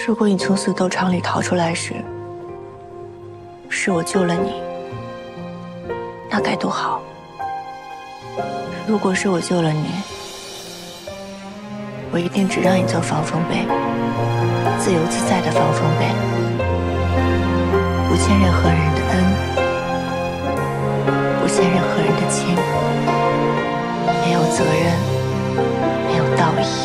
如果你从死斗场里逃出来时，是我救了你，那该多好。如果是我救了你，我一定只让你做防风杯，自由自在的防风杯，不欠任何人的恩，不欠任何人的情，没有责任，没有道义。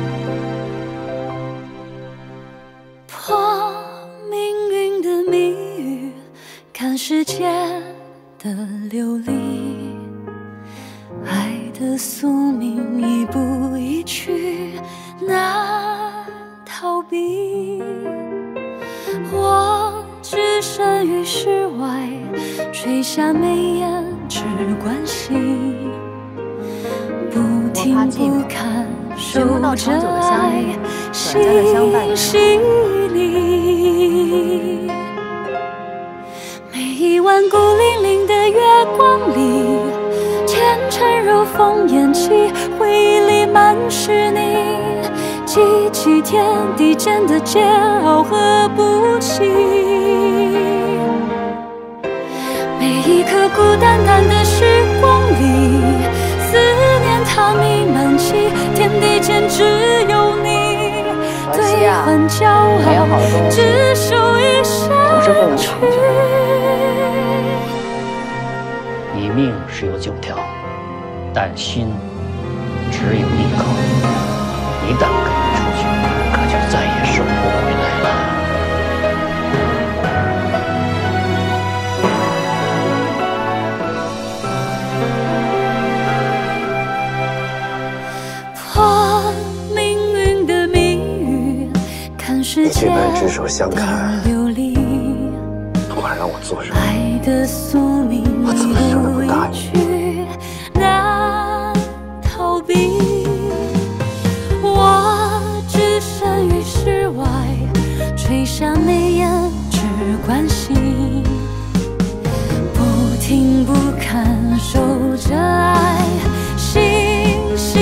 破命运的谜语，看世界的流离，爱的宿命一步一趋，难逃避。我置身于世外，垂下眉眼只关心，不听不看，守着爱，心细腻。每一晚孤零零的月光里，前尘如风烟起，回忆里满是你，记起天地间的桀骜和不弃。每一刻孤单单的时光里，思念它弥漫起，天地间只有你，兑换骄傲，只属一生去。 你命是有9条，但心只有1颗。一旦跟你出去，可就再也收不回来了。 破命运的谜语，看世界执手相看， 流离， 不管让我做什么， 爱的宿命我怎么舍得不答应？ 难逃避。我置身于世外，垂下眉眼只关心，不听不看，守着爱，心细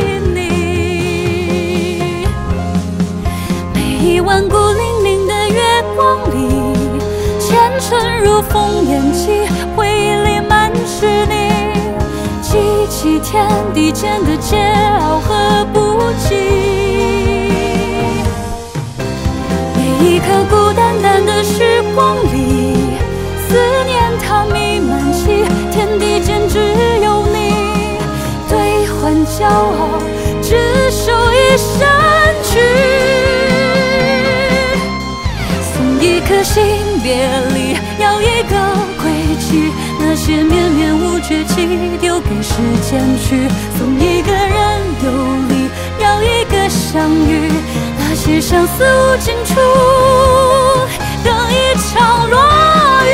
腻。每一晚孤零零的月光里，前尘如风烟起，回忆里满是你，记起天地间的桀骜和不羁。每一刻孤单单的时光里，思念它弥漫起，天地间只有你，兑换骄傲，只属一生去。送一颗心别离，要一个归期，那些绵绵无绝期丢给时间去。送一个人游离，要一个相遇，那些相思无尽处，等一场落雨。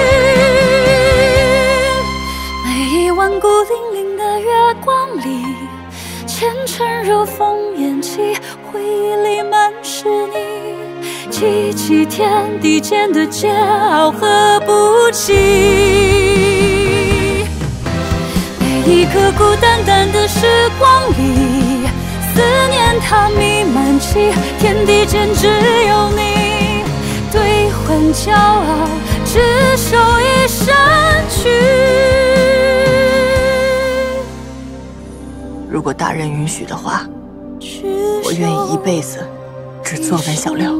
每一晚孤零零的月光里，前尘如风烟起，回忆里满是你，记起天地间的桀骜和不羁。每一刻孤单单的时光里，思念它弥漫起，天地间只有你，兑换骄傲，只守一生去。 如果大人允许的话，我愿意一辈子只做文小六。